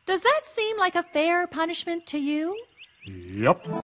Does that seem like a fair punishment to you? Yep.